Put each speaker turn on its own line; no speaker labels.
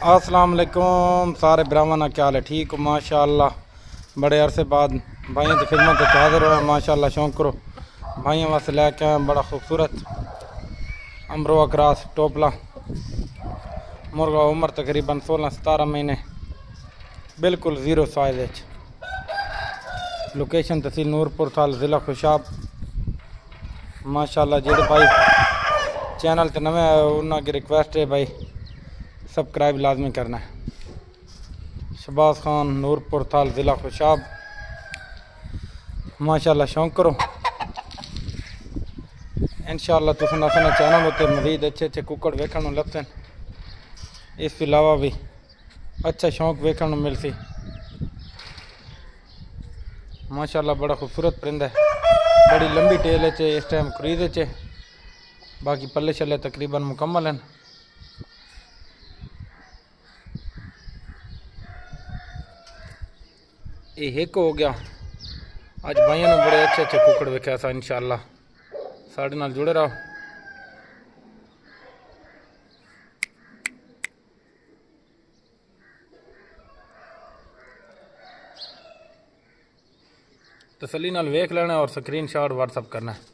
अस्सलाम वालेकुम सारे भरावां, क्या हाल है? ठीक हो? माशाअल्लाह बड़े अरसे बाद भाइयों की खिदमत हाजिर हुआ। माशाअल्लाह शौक करो भाइयों वास्ते लेके आए बड़ा खूबसूरत अमरोहा क्रॉस टोपला मुर्गा। उम्र तकरीबन 16-17 महीने, बिल्कुल ज़ीरो साइज। लोकेशन तहसील नूरपुर थाल, ज़िला खुशाब। माशाअल्लाह जेड़े भाई चैनल ते नवे आए उन्होंने रिक्वेस्ट है भाई सब्सक्राइब लाजमी करना है। शहबाज खान, नूरपुर थाल, ज़िला खुशाब। माशाअल्लाह शौक करो। इंशाअल्लाह तुम अपने चैनल उत्ते मज़ीद अच्छे अच्छे कुकड़ वेखण लभसन। इस अलावा भी अच्छा शौक वेखण मिलसी। माशाअल्लाह बड़ा खूबसूरत परिंदा है, बड़ी लंबी टेल है। इस टाइम क्रीज है, बाकी पल्ले शल्ले तकरीबन मुकम्मल हैं। ये एक हो गया। अज भाइयों ने बड़े अच्छे अच्छे कुकड़ वेख्या सा। इंशाअल्लाह साढ़े नाल जुड़े रहो। तसल्ली नाल वेख लेना और स्क्रीन शॉट व्हाट्सअप करना है।